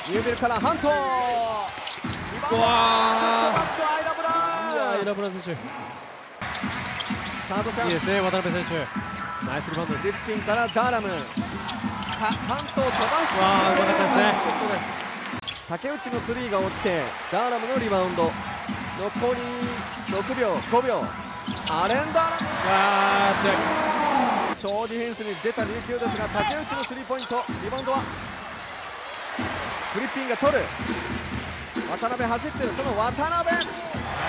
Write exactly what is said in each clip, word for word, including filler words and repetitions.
ニュービルからハント、リバウンド、バックアイラブラウン、 アイラブラウン選手、 サードチャンス、 いいですね、渡辺選手、ナイスリバウンドです。 リフティンからダーラム、ハントを飛ばして、 わあ、うまかったですね。 ショットです。竹内のスリーが落ちて、ダーラムのリバウンド、残りろくびょう、ごびょう、アレン・ダーラム、 あー、強い。 小ディフェンスに出た琉球ですが、竹内のスリーポイント、リバウンドはフリッピンが取る、渡辺走ってる、その渡辺、 いいですね。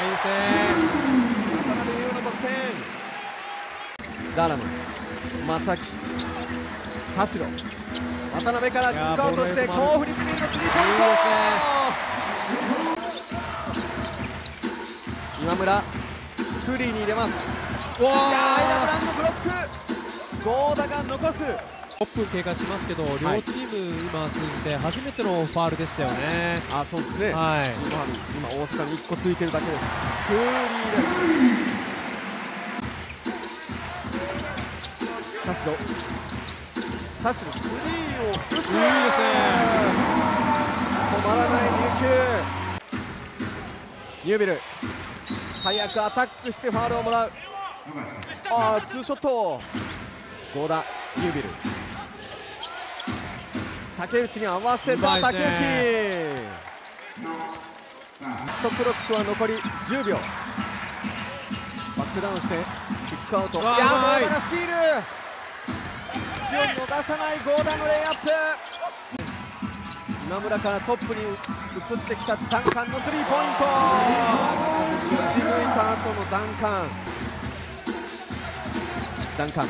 渡辺優の得点、ダーラム、松崎、田代、渡辺からキックアウトしてコーフリッピンのスリーポイント、今村、フリーに入れます。いやー、アイラブランのブロック、合田が残す。 ろっぷん経過しますけど、両チーム今通じて初めてのファウルでしたよね。 あ、そうですね、 はい、 チームファウル、今大阪にいっこついてるだけです。フーリーです。田代、田代スリーを打つ、いいですね、止まらない琉球、ニュービル早くアタックしてファウルをもらう。あー、ツーショット、合田、ニュービル、竹内に合わせた竹内、ヒットクロックは残りじゅうびょう、バックダウンしてキックアウト、いやー、合田がスティール、勢い逃さない合田のレイアップ、今村からトップに移ってきたダンカンのスリーポイント、打ち抜いた後のダンカン、ダンカン、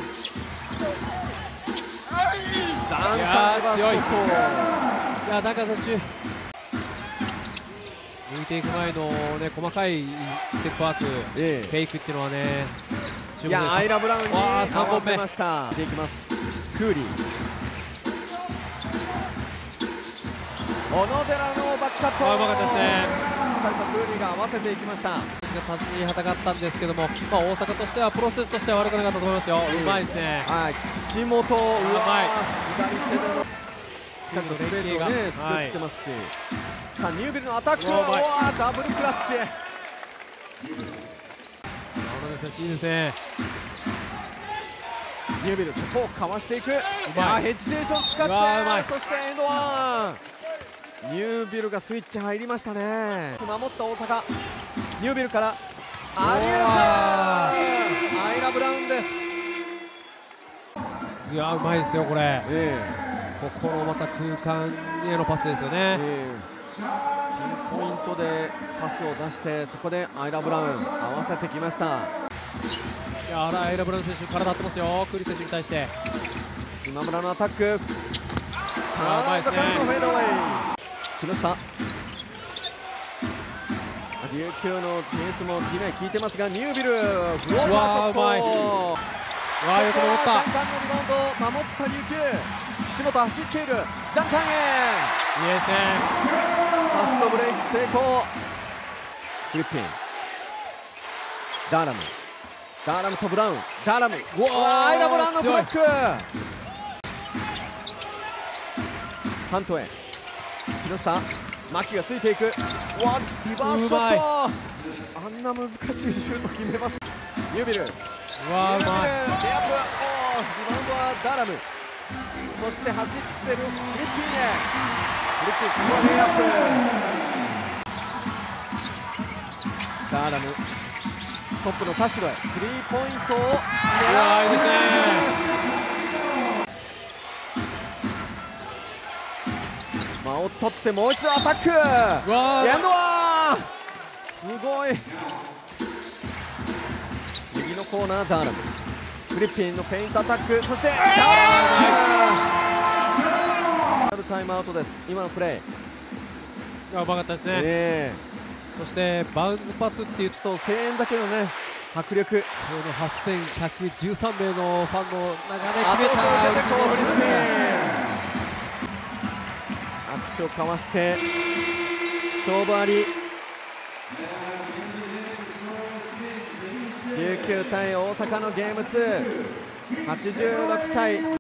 ダンカンが強い。いショッや、ダンカン選手、抜いていく前のね、細かいステップワーク、 ええ、 フェイクっていうのはね、 ト、いや、アイラブラウンに合わーさんぼんめわせました。でいきます、クーリー、小野寺のバックカット、 あ、うまかったですね。 しっかりとクーリーが合わせていきました。 立ちはだかったんですけども、まあ、大阪としてはプロセスとしては悪くなかったと思いますよ。うまいですね。 はい、岸本、うわー、左手でのしっかりとスペースをね、作ってますし、さあニュービルのアタック、うわー、ダブルクラッチ、 山田選手いいですね。 ニュービルそこをかわしていく、 まい、 ヘジテーション使って、 うわーうまい、 そしてエンドワン、ニュービルがスイッチ入りましたね。守った大阪、ニュービルからアリウープ、アイラブラウンです。 いや、うまいですよこれ。 えここのまた空間へのパスですよね。 ええピンポイントでパスを出して、そこでアイラブラウン合わせてきました。 いや、アイラブラウン選手体張ってますよ、クーリ選手に対して。 今村のアタック、 あ、うまいですね。 フェードアウェイ、木下、琉球のディフェンスもディナイ効いてますが、ニュービルフローターショット、 わあ、うまい。わあ、よく守った。 ダンカンのリバウンド守った琉球、岸本走っている、ダンカンへ、 いいですね。 ファストブレイク成功、フリッピン、ダーラム、ダーラムとブラウン、ダーラム、うわー、アイラブラウンのブロック、ハントへ、木下、牧がついていく、うわ、リバースショット、あんな難しいシュート決めます、ニュービル、 うわー、うまい。 レイアップ、おー、リバウンドはダーラム、そして走ってるフリッピンへ、フリッピン、ここはレイアップ、ダーラム、トップの田代へ、スリーポイントを狙う、 うわー、いいですね。 間を取ってもう一度アタック、 うわー、 エンドワン、すごい、右のコーナーダーラム、フリッピンのペイントアタック、そしてダーラム、タイムアウトです、今のプレー、 いや、うまかったですね。 えそしてバウンズパスっていうー、ちょっと声援だけのね、迫力、 このはっせんひゃくじゅうさんめいのファンの中で決めた、 後を受けてこうフリッピン、握手を交わして勝負あり、琉球対大阪のゲームツー、はちじゅうろくたい